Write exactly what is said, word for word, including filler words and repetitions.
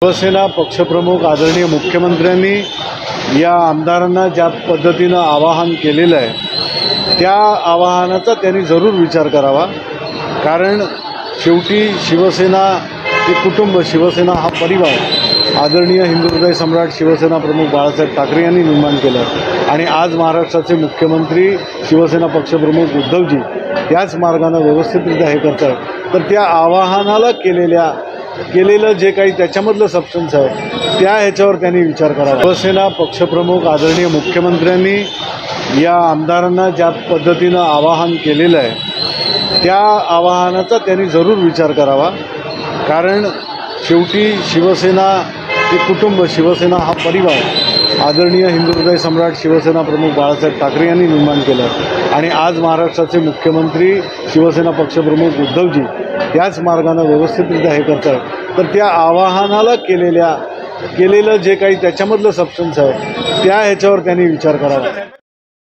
शिवसेना पक्षप्रमुख आदरणीय मुख्यमंत्र्यांनी या आमदारांना ज्या पद्धतीनं आवाहन केलेलं आहे त्या आवाहनाचा त्यांनी जरूर विचार करावा। कारण शेवटी शिवसेना हे कुटुंब, शिवसेना हा परिवार आदरणीय हिंदू हृदय सम्राट शिवसेना प्रमुख बाळासाहेब ठाकरे यांनी निर्माण केला आणि आज महाराष्ट्राचे मुख्यमंत्री शिवसेना पक्षप्रमुख उद्धवजी त्याच मार्गाने व्यवस्थितरित्या हे करत आहेत। तर त्या आवाहनाला केलेल्या केलेलं जे काही त्याच्यामधलं सबस्टन्स आहे त्या ह्याच्यावर त्यांनी विचार करावा। शिवसेना पक्षप्रमुख आदरणीय मुख्यमंत्र्यांनी या आमदारांना ज्या पद्धतीनं आवाहन केलेलं आहे त्या आवाहनाचा त्यांनी जरूर विचार करावा। कारण शेवटी शिवसेना हे कुटुंब, शिवसेना हा परिवार आदरणीय हिंदू हृदय सम्राट शिवसेना प्रमुख बाळासाहेब ठाकरे यांनी निर्माण केला आणि आज महाराष्ट्राचे मुख्यमंत्री शिवसेना पक्षप्रमुख उद्धवजी त्याच मार्गाने व्यवस्थितरित्या हे करत आहेत। तर त्या आवाहनाला केलेल्या केलेलं जे काही त्याच्यामधलं सबस्टन्स आहे त्या ह्याच्यावर त्यांनी विचार करावा।